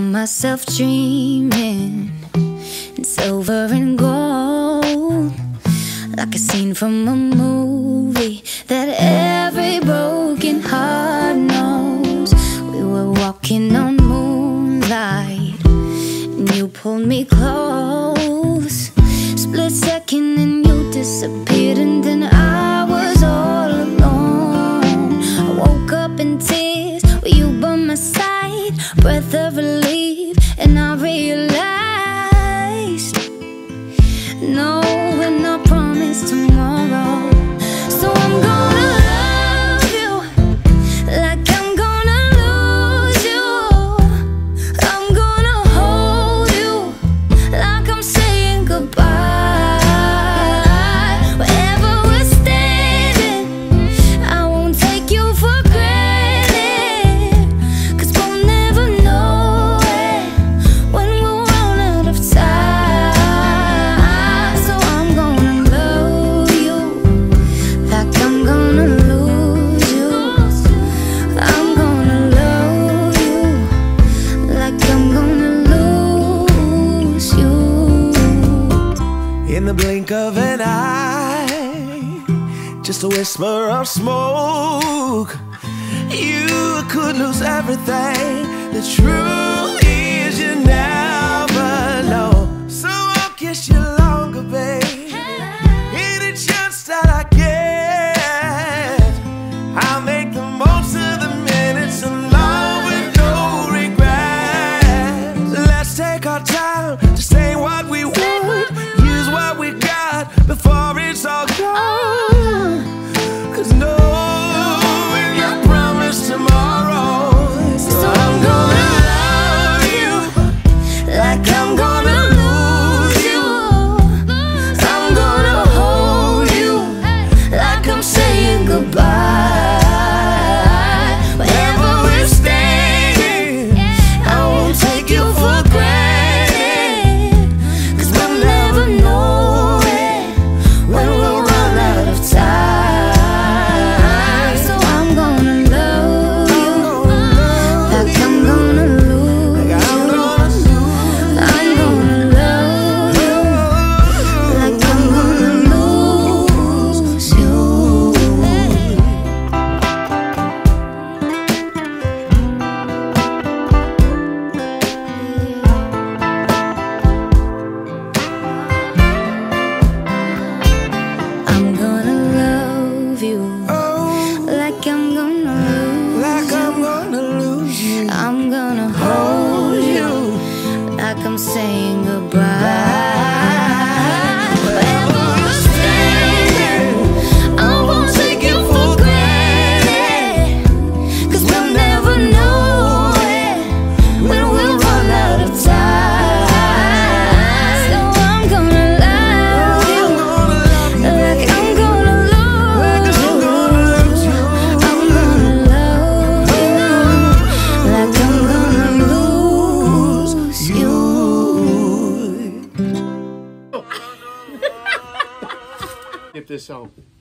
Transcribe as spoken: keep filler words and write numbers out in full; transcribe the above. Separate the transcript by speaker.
Speaker 1: Found myself dreaming in silver and gold, like a scene from a movie that every broken heart knows. We were walking on moonlight and you pulled me close. Split second and you disappeared, and then I was all alone. I woke up in tears with you by my side, breath of relief, and I realized no, we're not promised tomorrow. So I'm gonna love you like I'm gonna lose you. I'm gonna hold you like I'm saying goodbye. Wherever we're standing, I won't take you for granted, 'cause we'll never know it when we'll run out of time. So I'm gonna love you like I'm gonna lose you. I'm gonna love you like I'm gonna lose you.
Speaker 2: In the blink of an eye, just a whisper of smoke, you could lose everything. The truth is you never know. So I'll kiss you longer, babe. Any chance that I get, I'll make the most of the minutes in love with no regrets. Let's take our time to say what we want, use what we got before it's all gone. 'Cause no, we're not promised tomorrow. So I'm gonna love you like I'm gonna lose you. I'm gonna hold you like I'm saying goodbye. Wherever we're standing, I won't take you for granted, 'cause we'll never know it when we'll run out of time. So I'm gonna love you like I'm gonna lose you. I'm gonna love you like I'm gonna lose you. I'm gonna love you like I'm gonna lose Like I'm gonna lose you.
Speaker 1: I'm gonna hold you like I'm saying goodbye. Wherever we're standing, I won't take you for granted, 'cause we'll never know it when we'll run out of time. So I'm gonna love you like I'm gonna lose you. I'm gonna love you like I'm gonna lose you.
Speaker 3: Get this out.